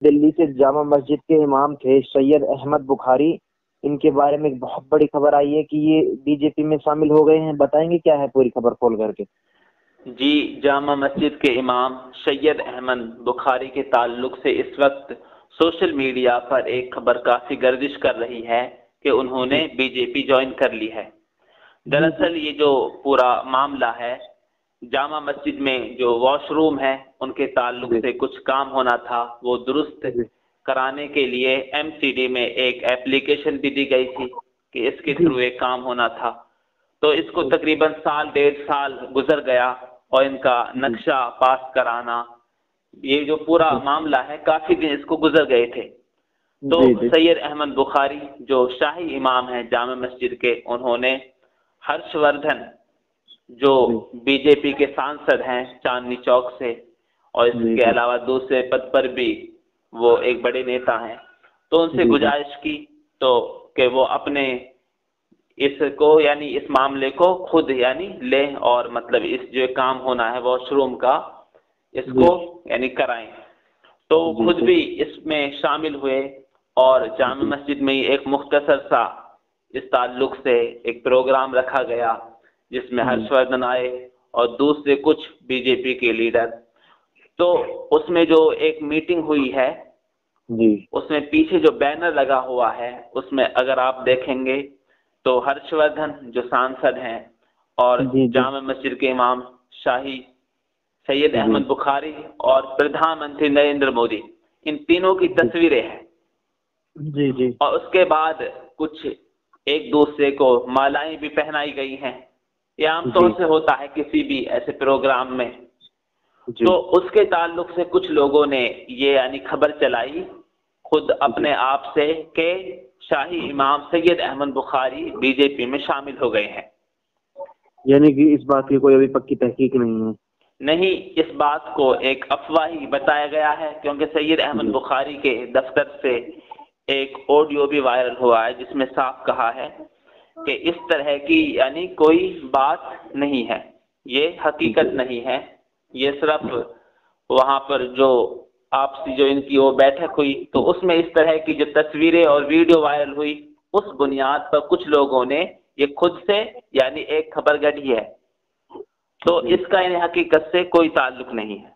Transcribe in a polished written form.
دلی سے جامع مسجد کے امام تھے سید احمد بخاری، ان کے بارے میں ایک بہت بڑی خبر آئی ہے کہ یہ بی جے پی میں شامل ہو گئے ہیں، بتائیں گے کیا ہے پوری خبر کھول کر کے؟ جی، جامع مسجد کے امام سید احمد بخاری کے تعلق سے اس وقت سوشل میڈیا پر ایک خبر کافی گردش کر رہی ہے کہ انہوں نے بی جے پی جوائن کر لی ہے۔ دراصل یہ جو پورا معاملہ ہے، جامع مسجد میں جو واش روم ہے ان کے تعلق سے کچھ کام ہونا تھا، وہ درست کرانے کے لیے ایم سی ڈی میں ایک اپلیکیشن بھی دی گئی تھی کہ اس کے تھرو ایک کام ہونا تھا۔ تو اس کو تقریباً سال 1.5 سال گزر گیا اور ان کا نقشہ پاس کرانا، یہ جو پورا معاملہ ہے کافی دن اس کو گزر گئے تھے۔ تو سید احمد بخاری جو شاہی امام ہیں جامع مسجد کے، انہوں نے ہرش وردھن جو بی جے پی کے سانسد ہیں چاندنی چوک سے، اور اس کے علاوہ دوسرے پد پر بھی وہ ایک بڑے نیتا ہیں، تو ان سے گزارش کی تو کہ وہ اپنے اس کو یعنی اس معاملے کو خود یعنی لیں اور مطلب اس جو کام ہونا ہے واش روم کا اس کو یعنی کرائیں۔ تو خود بھی اس میں شامل ہوئے اور جامع مسجد میں ایک مختصر سا اس تعلق سے ایک پروگرام رکھا گیا جس میں ہرش وردھن آئے اور دوسرے کچھ بی جے پی کے لیڈر۔ تو اس میں جو ایک میٹنگ ہوئی ہے اس میں پیچھے جو بینر لگا ہوا ہے اس میں اگر آپ دیکھیں گے تو ہرش وردھن جو سانسد ہیں اور جامع مسجد کے امام شاہی سید احمد بخاری اور پردھان منتری نریندر مودی، ان تینوں کی تصویریں ہیں۔ اور اس کے بعد کچھ ایک دوسرے کو مالائیں بھی پہنائی گئی ہیں، یہ عام طور سے ہوتا ہے کسی بھی ایسے پروگرام میں۔ تو اس کے تعلق سے کچھ لوگوں نے یہ یعنی خبر چلائی خود اپنے آپ سے کہ شاہی امام سید احمد بخاری بی جے پی میں شامل ہو گئے ہیں، یعنی کہ اس بات کی کوئی ابھی پکی تحقیق نہیں ہے؟ نہیں، اس بات کو ایک افواہی بتایا گیا ہے، کیونکہ سید احمد بخاری کے دفتر سے ایک آڈیو بھی وائرل ہوا ہے جس میں صاف کہا ہے کہ اس طرح کی یعنی کوئی بات نہیں ہے، یہ حقیقت نہیں ہے، یہ صرف وہاں پر جو آپسی جو ان کی وہ بیٹھک ہوئی تو اس میں اس طرح کی جو تصویریں اور ویڈیو وائرل ہوئی، اس بنیاد پر کچھ لوگوں نے یہ خود سے یعنی ایک خبر گڑھی ہے، تو اس کا ان حقیقت سے کوئی تعلق نہیں ہے۔